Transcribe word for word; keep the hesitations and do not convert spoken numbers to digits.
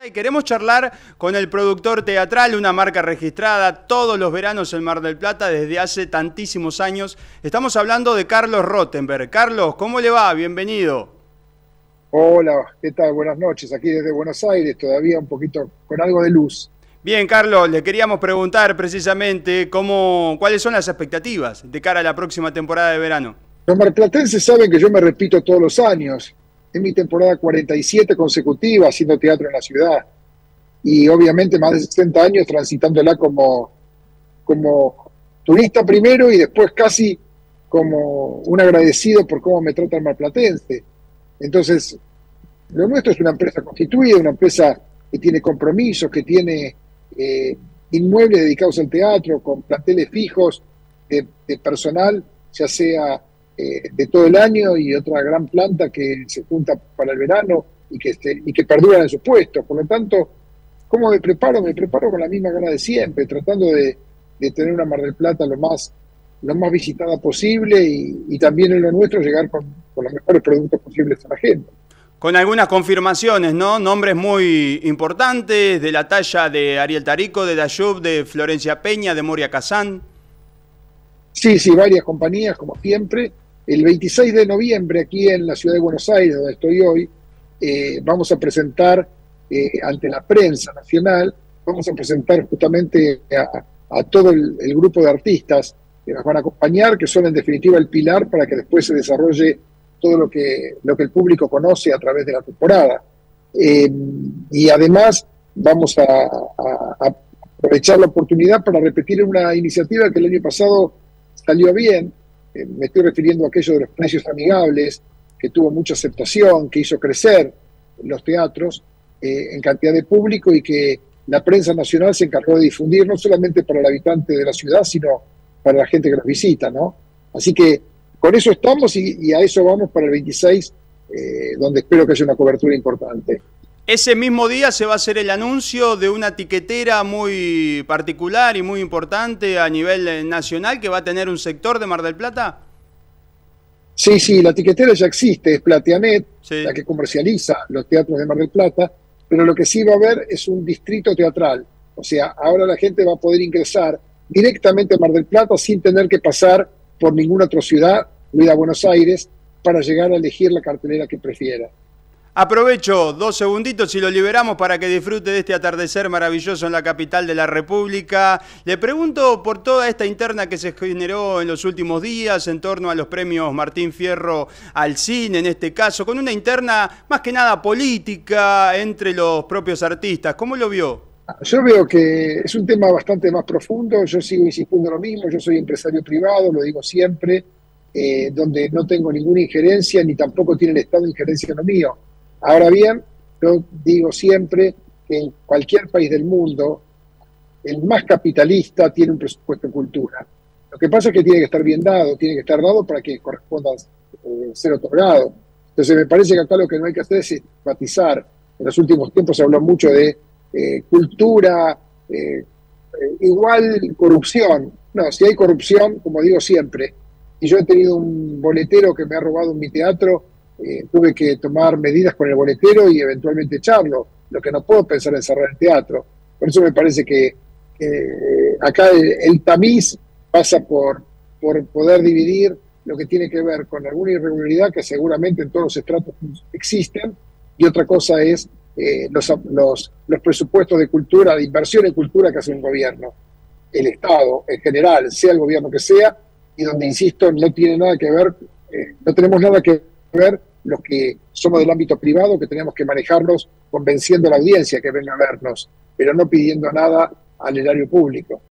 Y queremos charlar con el productor teatral, una marca registrada todos los veranos en Mar del Plata desde hace tantísimos años. Estamos hablando de Carlos Rothenberg. Carlos, ¿cómo le va? Bienvenido. Hola, ¿qué tal? Buenas noches. Aquí desde Buenos Aires, todavía un poquito con algo de luz. Bien, Carlos, le queríamos preguntar precisamente cómo, cuáles son las expectativas de cara a la próxima temporada de verano. Los marplatenses saben que yo me repito todos los años. Es mi temporada cuarenta y siete consecutiva haciendo teatro en la ciudad. Y obviamente más de sesenta años transitándola como, como turista primero y después casi como un agradecido por cómo me trata el marplatense. Entonces, lo nuestro es una empresa constituida, una empresa que tiene compromisos, que tiene eh, inmuebles dedicados al teatro, con planteles fijos de, de personal, ya sea eh, de todo el año, y otra gran planta que se junta para el verano y que, este, y que perduran en sus puestos. Por lo tanto, ¿cómo me preparo? Me preparo con la misma gana de siempre, tratando de, de tener una Mar del Plata lo más, lo más visitada posible y, y también en lo nuestro llegar con, con los mejores productos posibles a la gente. Con algunas confirmaciones, ¿no? Nombres muy importantes, de la talla de Ariel Tarico, de Dayub, de Florencia Peña, de Moria Kazán. Sí, sí, varias compañías, como siempre. El veintiséis de noviembre, aquí en la ciudad de Buenos Aires, donde estoy hoy, eh, vamos a presentar eh, ante la prensa nacional, vamos a presentar justamente a, a todo el, el grupo de artistas que nos van a acompañar, que son en definitiva el pilar para que después se desarrolle todo lo que, lo que el público conoce a través de la temporada. Eh, y además vamos a, a, a aprovechar la oportunidad para repetir una iniciativa que el año pasado salió bien. Eh, me estoy refiriendo a aquello de los precios amigables, que tuvo mucha aceptación, que hizo crecer los teatros eh, en cantidad de público y que la prensa nacional se encargó de difundir, no solamente para el habitante de la ciudad, sino para la gente que los visita, ¿no? Así que con eso estamos y, y a eso vamos para el veintiséis, eh, donde espero que haya una cobertura importante. Ese mismo día se va a hacer el anuncio de una tiquetera muy particular y muy importante a nivel nacional que va a tener un sector de Mar del Plata. Sí, sí, la tiquetera ya existe, es Plateanet, sí, la que comercializa los teatros de Mar del Plata, pero lo que sí va a haber es un distrito teatral. O sea, ahora la gente va a poder ingresar directamente a Mar del Plata sin tener que pasar por ninguna otra ciudad o ir a Buenos Aires para llegar a elegir la cartelera que prefiera. Aprovecho dos segunditos y lo liberamos para que disfrute de este atardecer maravilloso en la capital de la República. Le pregunto por toda esta interna que se generó en los últimos días en torno a los premios Martín Fierro al cine, en este caso, con una interna más que nada política entre los propios artistas. ¿Cómo lo vio? Yo veo que es un tema bastante más profundo. Yo sigo insistiendo lo mismo. Yo soy empresario privado, lo digo siempre, eh, donde no tengo ninguna injerencia, ni tampoco tiene el Estado injerencia en lo mío. Ahora bien, yo digo siempre que en cualquier país del mundo, el más capitalista tiene un presupuesto en cultura. Lo que pasa es que tiene que estar bien dado, tiene que estar dado para que corresponda eh, ser otorgado. Entonces me parece que acá lo que no hay que hacer es estigmatizar. En los últimos tiempos se habló mucho de eh, cultura, eh, eh, igual corrupción. No, si hay corrupción, como digo siempre, y yo he tenido un boletero que me ha robado en mi teatro, Eh, tuve que tomar medidas con el boletero y eventualmente echarlo. Lo que no puedo pensar en cerrar el teatro. Por eso me parece que, que acá el, el tamiz pasa por, por poder dividir lo que tiene que ver con alguna irregularidad que seguramente en todos los estratos existen, y otra cosa es eh, los, los, los presupuestos de cultura, de inversión en cultura que hace un gobierno, el Estado en general, sea el gobierno que sea, y donde, insisto, no tiene nada que ver, eh, no tenemos nada que ver los que somos del ámbito privado, que tenemos que manejarnos convenciendo a la audiencia que venga a vernos, pero no pidiendo nada al erario público.